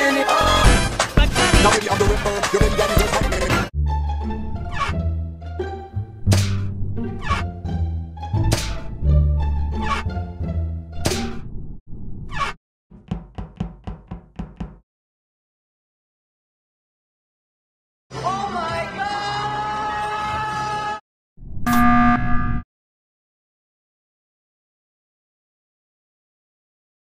Now baby, I'm the ripper. You're ready, daddy,